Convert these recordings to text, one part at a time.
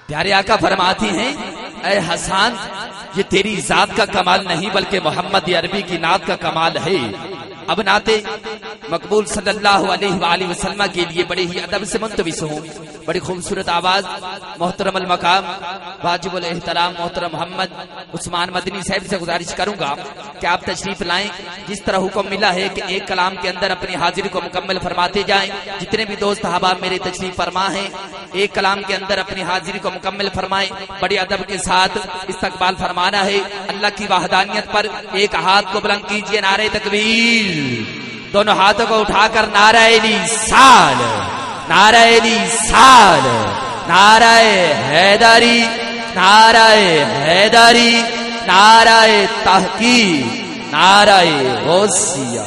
پیارے آقا فرماتے ہیں اے حسان یہ تیری ذات کا کمال نہیں بلکہ محمد عربی کی نعت کا کمال ہے۔ اب نعت مقبول صلی اللہ علیہ وآلہ وسلم کے لیے بڑے ہی ادب سے منتوس ہوں، بڑی خوبصورت آواز محترم المقام واجب الاحترام محترم محمد عثمان مدنی صاحب سے گزارش کروں گا کہ آپ تشریف لائیں۔ جس طرح حکم ملا ہے کہ ایک کلام کے اندر اپنی حاضری کو مکمل فرماتے جائیں، جتنے بھی دوست احباب میرے تشریف فرما ہیں ایک کلام کے اندر اپنی حاضری کو مکمل فرمائیں، بڑے ادب کے ساتھ استقبال فرمانا ہے۔ اللہ کی وحدانیت پر ایک ہاتھ کو بلند کیجئے، نعرہ تکبیر، دونوں ہاتھوں کو اٹھا کر نعرہ نصال، نعرہ نصال، نعرہ حیدری، نعرہ حیدری، نعرہ تحقیق، نعرہ غوثیہ۔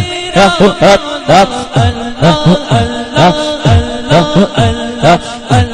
اللہ